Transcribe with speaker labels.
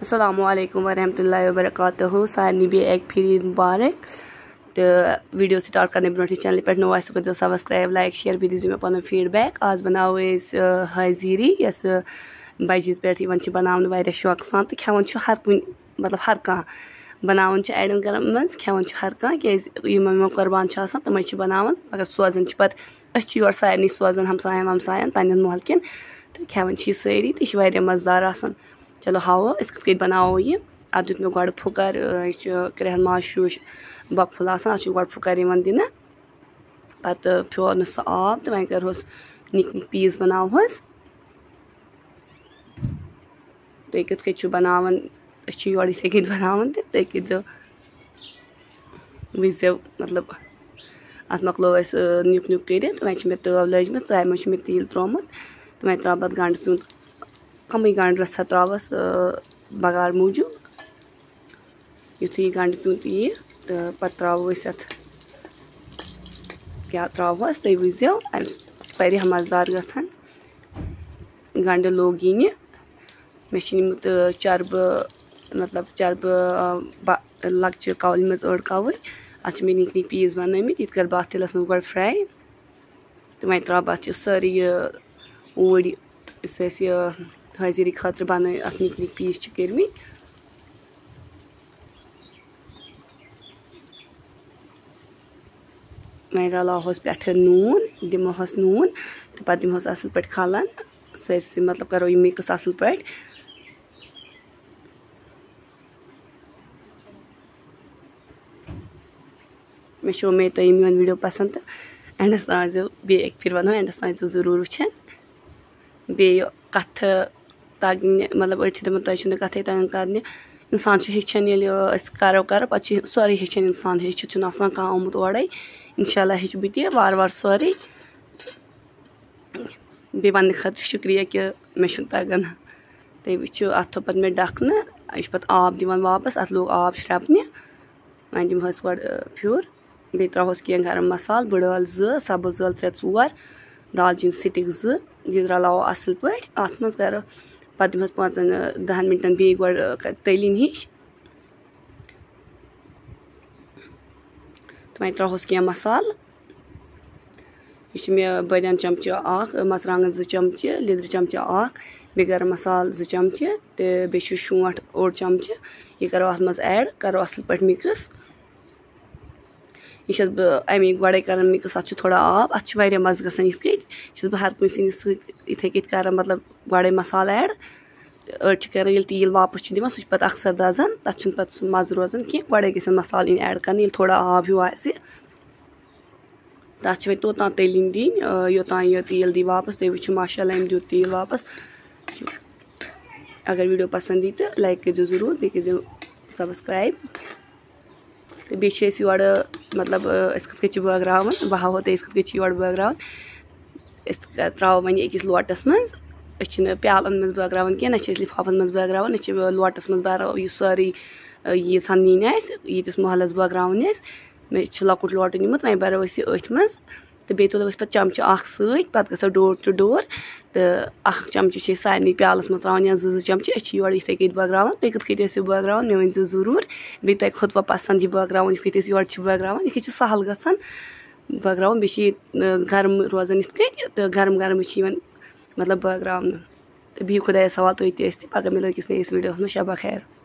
Speaker 1: अस्सलामुअलैकुम वरहमतुल्लाहि वबरकातुहू सारनी भी एक फिर मुबारक। तो वीडियो स्टार्ट करने ब्रोट चैनल पे नो आस कर सब्सक्राइब लाइक शेयर भी दीजिए पन फीडबैक। आज बनाओ हाजीरी यस बजीज पे बनाने वारिया शौक सान तो खेवान हर कुन मतलब हर कह बनावन अड़न घर मज खेवान हर कह क्या कुर्बान तम बनावन मगर सोजान पत योर सारे सोजान हमसायन वमसायन पन्न मोहल कन तो खेवान सारी तो मज़ेदार आसान। चलो हाओ अस कत बनाओ ये अब दुत मे गो फुकर करहन माशूश बकफुल आसान गो फुकर दिन पत फ्योर सह आब तो वह करहस निक निक पीस बनावस तुम कत बनावन योर इथे कत बनावन तो तुम करो वजो मतलब अत मकलो नुक नुक कर वह मे तव लजम त्रा मे तिल त्रोमुत तो वह त्रा पत गंड प्यूंत कम गंड रसा त्रावस बगार मूजूब युथु गंड प्यूंत यी तो पत त्रो क्या त्रोस तुम वजो वारिया मज़ेदार गसान गंड लोग यी मे निमुत चरब मतलब चरब लक्चर कौल मज अड़ कवल अत मे निक निक पीस बनमित ये कर बह तिलस मज गो फ्राई तो वह त्रा अत सारी ओड हाजिरी खतर बन अत निक निक पीस कर्मि वह रलावस पे नून दिमोहस नून तो पत दिमोहस असल पे खलन सरसी मतलब करो ये मिक्स असल पे मे शो मे तो मेन वीडियो पसंद तो एंडस ताजो बे एक फिर वनो एंडस ताजो जरूर वुचन बे कथ तग मतलब अड़ तुम कथ तगन कर इंसान हेचन करो करो पे सोरे हेचन इंसान हेचित कह आमुत ओरे इंशाल्लाह हेच बह वार वार सोरे बे वन खत शुक्रिया कि मे तगन तुम वो अत थो पे मे डखन यह पे आब दिवान वापस अत लोग आब श्रपन वह दिमहस गो फ्योर बे त्रोहस कह गरम मसाल बड़ ٲल 2 सब्ज ٲल 3-4 दालचीन स्टिक 2 ये रलावो असल पे अत मज करो पे दिमहस 5-10 मिनटन बे गो तलिन हिश तो वह त्रोहस कह मसाल यह मे बदियान चमचो मरचांगन 2 चमचे लिद्र चमचो बे गरम मसाल 2 चमचे तो बे शोंठ ओड चमचे यह करो अत मज ऐड करो असल पे मिक्स यह अमी गोड़े कर मिक्स अत थोड़ा आब अत मज़ गसान ये बह हर कुछ सिंस इथे कर मतलब गोड़े मसाल ऐड अड़ कर तिल वापस दिवान सह पे अक्सर दजान तथ पे सह मज़ रोजान कह गोड़े गन मसाल इन ऐड कर थोड़ा आब हिू तथ वो तोतान तलिन दिन योतान यह तिल दी वापस तुम वो माशाल्लाह अम दित तिल वापस। अगर वीडियो पसंद यी तो लाइक कर जरूर बे कर सब्सक्राइब तो बे योर मतलब कत बगरान बह हावो तुम कत योर बगरान त्रो वो अकिस लोटस मज प्यालन मज बगरान कह ना लिफाफन मज बगरान ना लोटस मज भरो यह सारी यीज नीन यीतिस महलस बगरान मे लकुट लोट निमुत वह भरो अथ मज तो बे तुलो पे चमचो सत गो डोर टू डोर तो चमचे सारे प्यालस मज त्रावन या 2 चमचे योर इथे कत बगरान तुम कत बगरान मे वन जरूर बे तुम खुद पसंद यह बगरान ये योर बगरान ये सहल गसान बगरान बे गर्म रोजान ये तो गर्म गर्म मतलब बगरान तो बिहु खुदा सवाल तुम पगह मिलो अकिस नईस वीडियो शबा खैर।